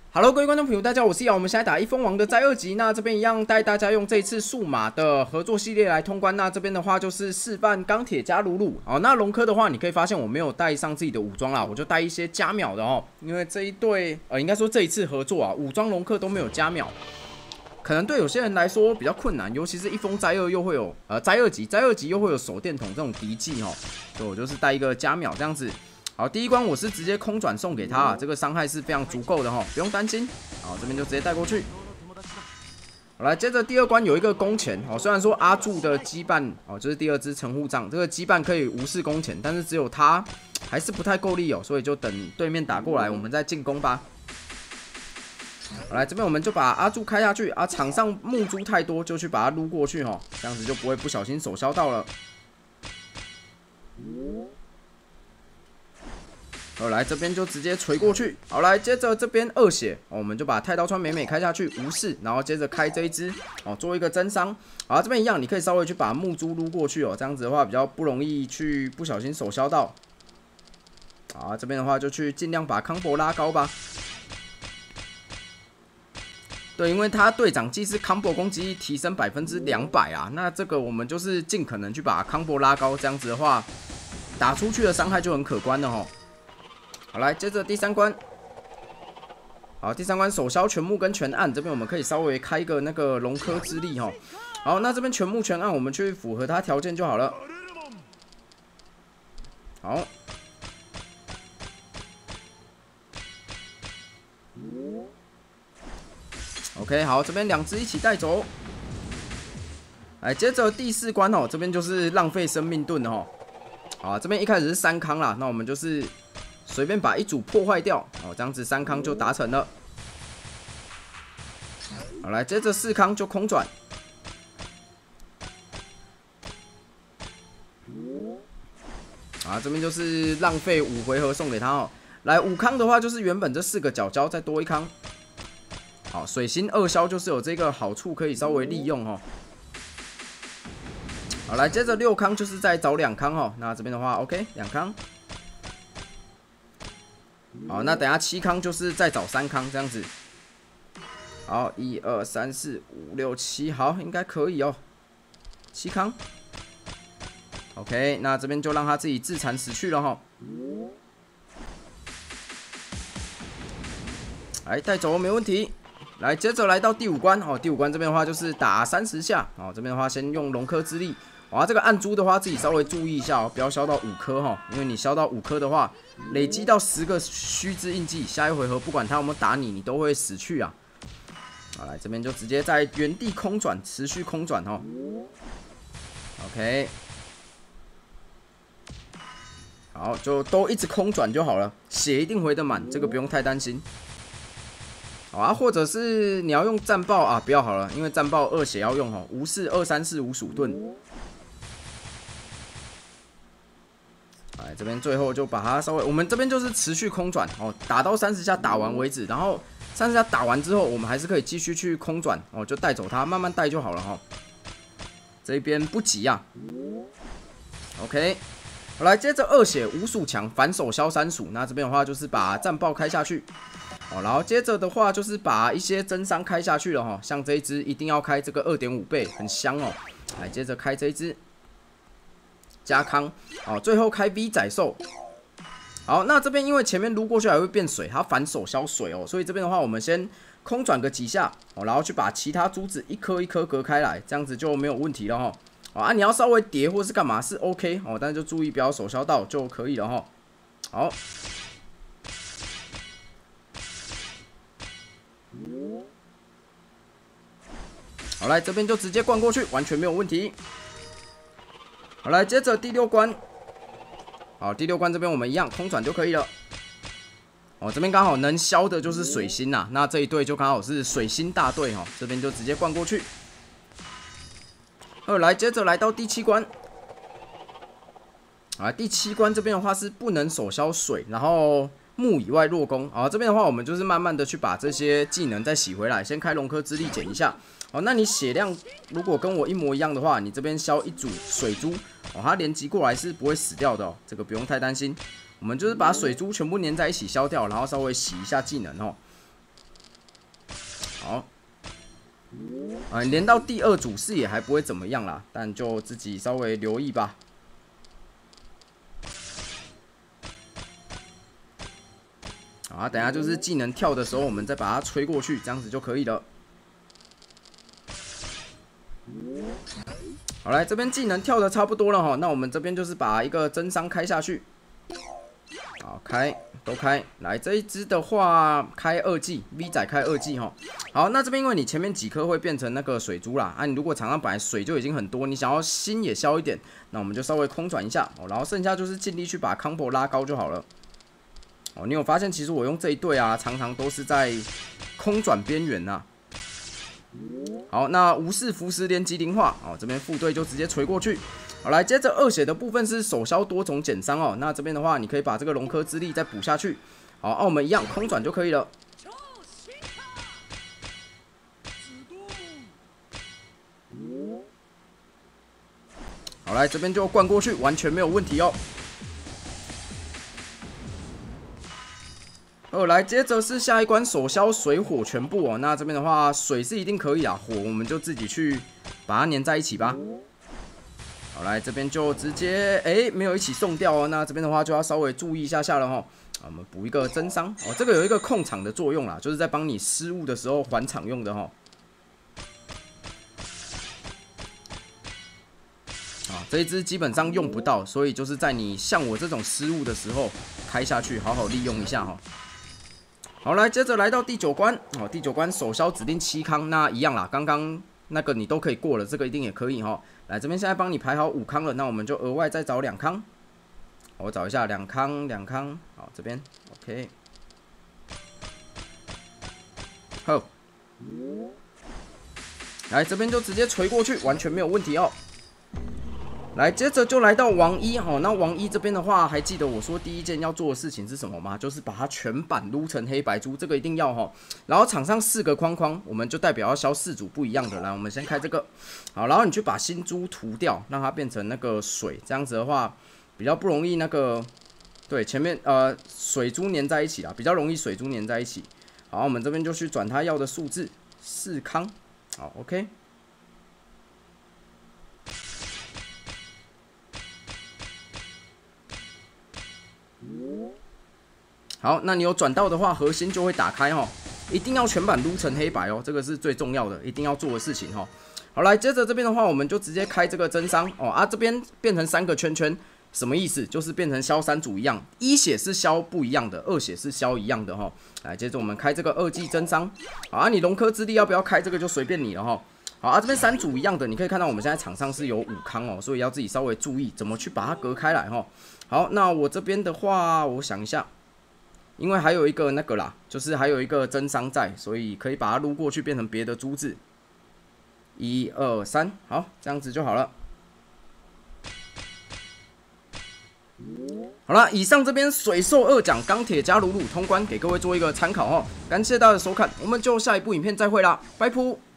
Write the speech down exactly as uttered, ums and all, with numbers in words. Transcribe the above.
Hello，各位观众朋友，大家好，我是瑶。我们现在打一封王的在二级，那这边一样带大家用这一次数码的合作系列来通关。那这边的话就是示范钢铁加鲁鲁。好，那龙科的话，你可以发现我没有带上自己的武装啦，我就带一些加秒的哦。因为这一队呃，应该说这一次合作啊，武装龙科都没有加秒，可能对有些人来说比较困难，尤其是一封灾二又会有呃灾二级，灾二级又会有手电筒这种敌技哦，所以我就是带一个加秒这样子。好，第一关我是直接空转送给他、啊，这个伤害是非常足够的哈，不用担心。好，这边就直接带过去。好，来，接着第二关有一个弓钱哦，虽然说阿柱的羁绊哦，就是第二只城护杖，这个羁绊可以无视弓钱，但是只有他还是不太够力哦，所以就等对面打过来，我们再进攻吧。好，来这边我们就把阿柱开下去啊，场上木珠太多，就去把它撸过去哈，这样子就不会不小心手削到了。好，来这边就直接锤过去。好，来接着这边二血、哦，我们就把太刀川美美开下去无视，然后接着开这一支哦，做一个增伤。好，这边一样，你可以稍微去把木珠撸过去哦，这样子的话比较不容易去不小心手削到。好，这边的话就去尽量把康博拉高吧。对，因为他队长技是康博攻击力提升百分之两百啊，那这个我们就是尽可能去把康博拉高，这样子的话打出去的伤害就很可观了哈。好，来接着第三关。好，第三关手削全木跟全暗，这边我们可以稍微开一个那个龙科之力哈。好，那这边全木全暗，我们去符合它条件就好了。好。OK， 好，这边两只一起带走。来，接着第四关哦，这边就是浪费生命盾哦。好，这边一开始是三康啦，那我们就是随便把一组破坏掉，哦，这样子三康就达成了。好，来接着四康就空转。啊，这边就是浪费五回合送给他哦。来五康的话，就是原本这四个角胶再多一康。好，水星二消就是有这个好处可以稍微利用哦。好，来接着六康就是再找两康哦。那这边的话 ，OK， 两康。好，那等一下七康就是再找三康这样子。好，一二三四五六七，好，应该可以哦。七康 ，OK， 那这边就让他自己自残死去了哈。来带走没问题。来，接着来到第五关哦。第五关这边的话就是打三十下哦。这边的话先用龙科之力。哇，这个暗珠的话自己稍微注意一下哦，不要削到五颗哈，因为你削到五颗的话，累积到十个虚之印记，下一回合不管他有没有打你，你都会死去啊。好，来这边就直接在原地空转，持续空转哈。OK， 好，就都一直空转就好了，血一定回得满，这个不用太担心。好啊，或者是你要用战爆啊，不要好了，因为战爆二血要用哦，无视二三四五鼠盾。哎，这边最后就把它稍微，我们这边就是持续空转哦，打到三十下打完为止，然后三十下打完之后，我们还是可以继续去空转哦，就带走它，慢慢带就好了哈、哦。这边不急啊。OK， 好，来接着二血五鼠强反手削三鼠，那这边的话就是把战爆开下去。哦，然后接着的话就是把一些增伤开下去了哈，像这一只一定要开这个 二点五 倍，很香哦。来，接着开这一只加康，好，最后开 V 仔兽。好，那这边因为前面撸过去还会变水，它反手消水哦，所以这边的话我们先空转个几下哦，然后去把其他珠子一颗一颗隔开来，这样子就没有问题了哈。好啊，你要稍微叠或是干嘛是 OK 哦，但是就注意不要手削到就可以了哈。好。好，来这边就直接灌过去，完全没有问题。好，来接着第六关。好，第六关这边我们一样空转就可以了。哦，这边刚好能消的就是水星呐、啊，那这一队就刚好是水星大队哈、哦，这边就直接灌过去。好，来接着来到第七关。啊，第七关这边的话是不能手削水，然后木以外弱攻。啊，这边的话我们就是慢慢的去把这些技能再洗回来，先开龙科之力减一下。哦，那你血量如果跟我一模一样的话，你这边消一组水珠，哦，它连击过来是不会死掉的哦，这个不用太担心。我们就是把水珠全部粘在一起消掉，然后稍微洗一下技能哦。 好，啊，连到第二组视野还不会怎么样啦，但就自己稍微留意吧。啊，等下就是技能跳的时候，我们再把它吹过去，这样子就可以了。好，来这边技能跳的差不多了哈，那我们这边就是把一个真伤开下去。好，开都开，来这一只的话开二技 V 仔开二技哈。好，那这边因为你前面几颗会变成那个水珠啦，啊，你如果场上本来水就已经很多，你想要心也消一点，那我们就稍微空转一下哦，然后剩下就是尽力去把 combo 拉高就好了。哦，你有发现其实我用这一队啊，常常都是在空转边缘呐。好，那无视符石连击灵化，哦，这边副队就直接锤过去。好，来接着二血的部分是手消多种减伤哦，那这边的话你可以把这个龙科之力再补下去。好，澳门一样空转就可以了。好，来这边就灌过去，完全没有问题哦。哦，来，接着是下一关手消水火全部哦。那这边的话，水是一定可以啊，火我们就自己去把它粘在一起吧。好，来这边就直接哎没有一起送掉哦。那这边的话就要稍微注意一下下了哈。啊，我们补一个真伤哦，这个有一个控场的作用啦，就是在帮你失误的时候还场用的哈。啊，这一支基本上用不到，所以就是在你像我这种失误的时候开下去，好好利用一下哈。好，来，接着来到第九关，哦，第九关手消指定七康，那一样啦，刚刚那个你都可以过了，这个一定也可以哈。来，这边现在帮你排好五康了，那我们就额外再找两康，我找一下两康两康，好，这边 OK， 好，来这边就直接锤过去，完全没有问题哦。来，接着就来到王一哈，那王一这边的话，还记得我说第一件要做的事情是什么吗？就是把它全版撸成黑白珠，这个一定要哈。然后场上四个框框，我们就代表要消四组不一样的。来，我们先开这个，好，然后你去把新珠涂掉，让它变成那个水，这样子的话比较不容易那个，对，前面呃水珠粘在一起啦，比较容易水珠粘在一起。好，我们这边就去转它要的数字，四康，好 ，OK。好，那你有转到的话，核心就会打开哈，一定要全版撸成黑白哦，这个是最重要的，一定要做的事情哈。好，来，接着这边的话，我们就直接开这个真伤哦啊，这边变成三个圈圈，什么意思？就是变成消三组一样，一血是消不一样的，二血是消一样的哈。来，接着我们开这个二技真伤，好啊，你龙科之力要不要开这个就随便你了哈。好啊，这边三组一样的，你可以看到我们现在场上是有五康哦，所以要自己稍微注意怎么去把它隔开来哈。好，那我这边的话，我想一下。因为还有一个那个啦，就是还有一个真伤在，所以可以把它撸过去变成别的珠子。一二三，好，这样子就好了。好了，以上这边水兽二奖钢铁加鲁鲁通关，给各位做一个参考哦。感谢大家的收看，我们就下一部影片再会啦，拜拜。